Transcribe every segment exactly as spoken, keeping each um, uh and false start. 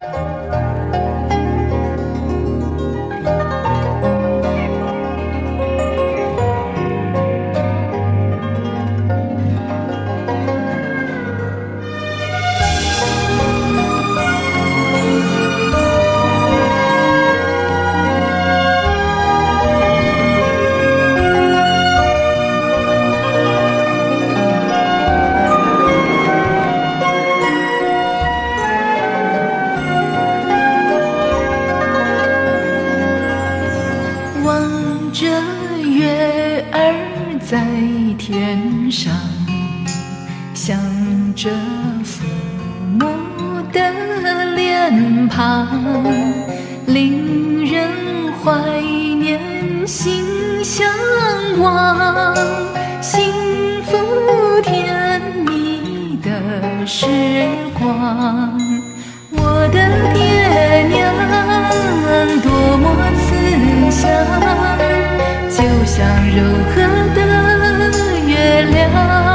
望着月儿在天上，想着父母的脸庞，令人怀念，心向往，幸福甜蜜的时光。我的爹娘多么慈祥，就像柔和的月亮，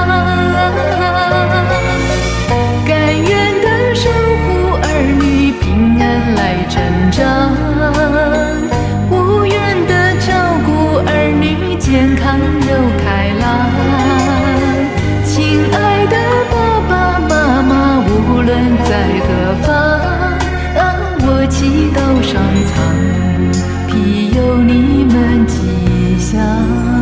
甘愿地守护儿女平安来成长，无怨地照顾儿女健康又开朗。亲爱的爸爸妈妈，无论在何方，我祈祷上苍庇佑你们吉祥。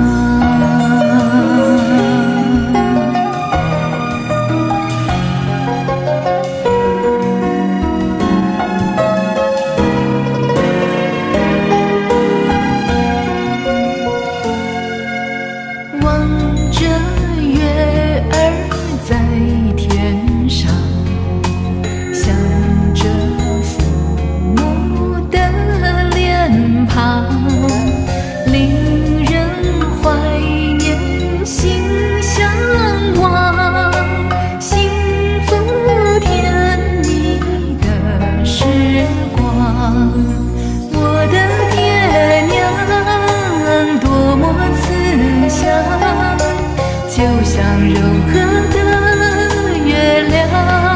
望着月儿在天上，想着父母的脸庞，令人怀念，心向往，幸福甜蜜的时光。我的爹娘多么慈祥，就像柔和的月亮，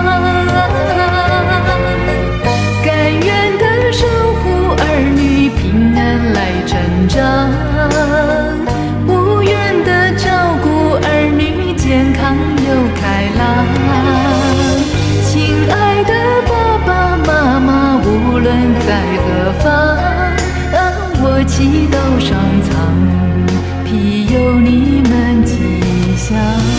甘愿地守护儿女平安来成长，无怨地照顾儿女健康又开朗。亲爱的爸爸妈妈，无论在何方，我祈祷上苍庇佑你们吉祥。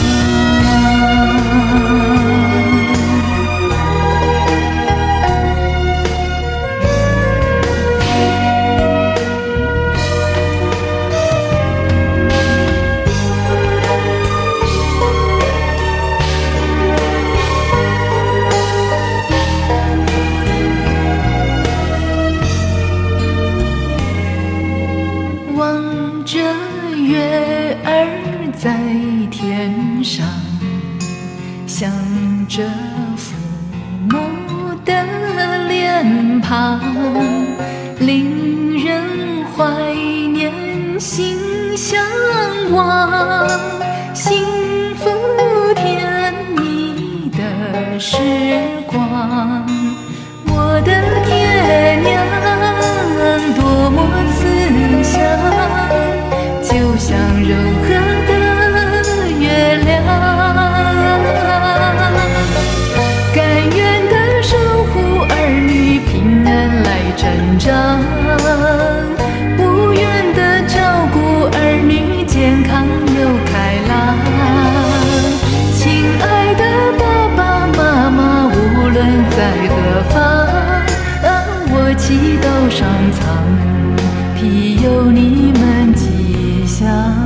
望着月儿在天上，想着父母的脸庞，令人怀念，心向往，幸福甜蜜的时光。我的爹娘多么慈祥，就像柔和的月亮，甘愿地守护儿女平安来成长，无怨地照顾儿女健康又开朗。亲爱的爸爸妈妈，无论在何方，我祈祷上苍庇佑你们吉祥。